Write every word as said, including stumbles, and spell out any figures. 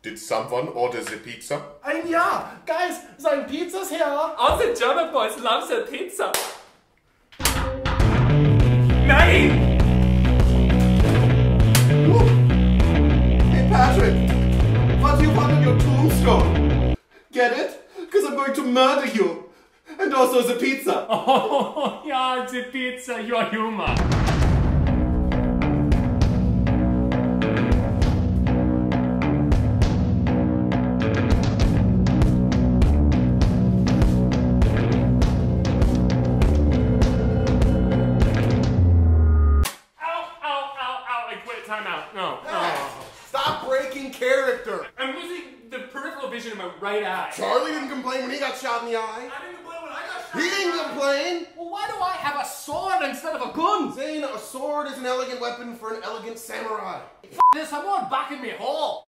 Did someone order the pizza? Ein Ja! Guys, sein Pizza's here! All the German boys love the pizza. Nein! Ooh. Hey Patrick, what do you want on your tombstone? Get it? Because I'm going to murder you. And also the pizza. Oh, yeah, the pizza, your humor. Time out. No. Hey, stop breaking character. I'm losing the peripheral vision in my right eye. Charlie didn't complain when he got shot in the eye. I didn't complain when I got shot. He didn't complain. Well, why do I have a sword instead of a gun? Zane, a sword is an elegant weapon for an elegant samurai. F this, I'm on back in me hole.